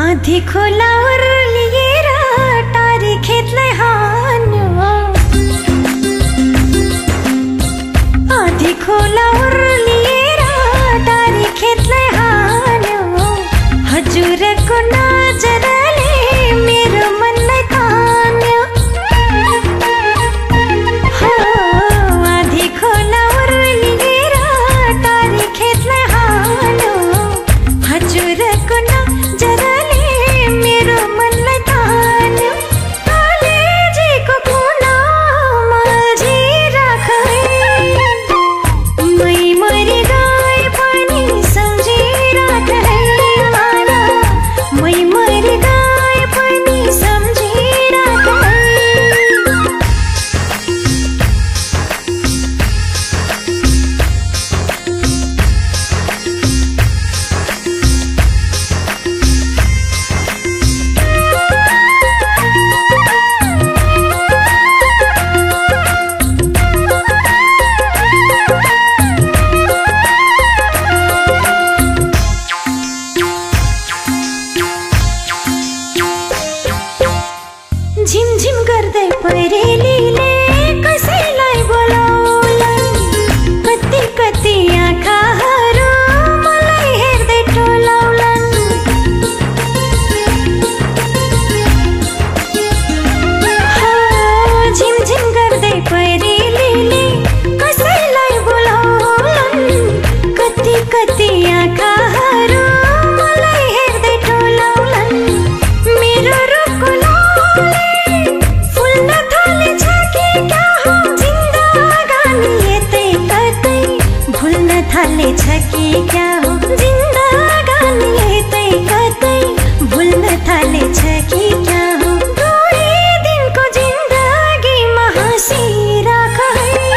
आधी खोला लिएर टारी खेतलाई हान्यो, आधी खोला लिएर टारी खेतलाई हान्यो। हजुरको नजरले मेरो मनलाई तान्यो। आधी खोला लिएर टारी खेतलाई हान्यो। हजुरको नजरले मेरो मनलाई तान्यो। कलेजीको कुनामा झिराखै मै मरि गए पनि सम्झिराखै माला, मै मरि गए पनि सम्झिराखै। झिमझिम गर्दै परेलीले कसैलाई बोलाउलान्। कति कति आँखाहरू मलाई हेर्दै टोलाउलान्। झिमझिम गर्दै परेलीले कसैलाई बोलाउलान्। कति कति आँखाहरू मलाई हेर्दै टोलाउलान्। मेरो रूपको फुल्न थालेछ कि क्या हो जिन्दगानी यतै कतै भुल्न थालेछ कि क्या हो जिन्दगानी यतै कतै भुल्न थालेछ कि क्या हो। दुई दिनको जिन्दगीमा हाँसिराखै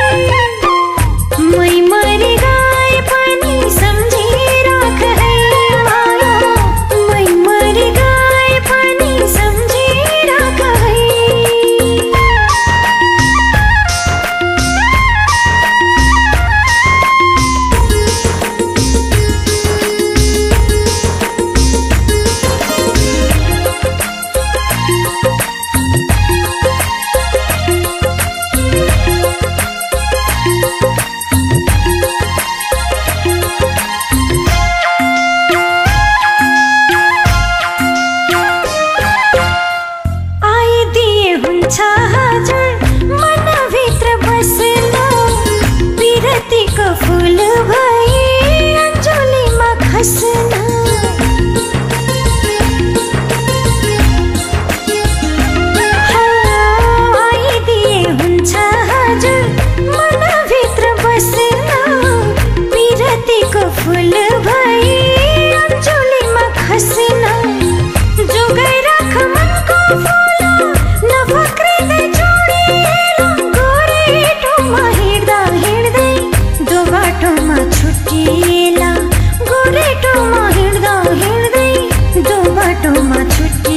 मै मरि गए पनि सम्झिराखै माया, मै मरि गए पनि सम्झिराखै। आइदिए हुन्छ हजुर मनभित्र बस्न, विरतीको फुल भई अञ्जुलीमा खस्न। आइदिए हुन्छ हजुर मनभित्र बस्न, विरतीको फुल भई अञ्जुलीमा खस्न। जोगाइ राख मनको फुल नफक्रिँदै जोडिएला, गोरेटोमा हिँड्दा हिँड्दै दो बाटोमा छुट्टिएला, गोरेटोमा हिँड्दा हिँड्दै दो बाटोमा छुट्टिएला।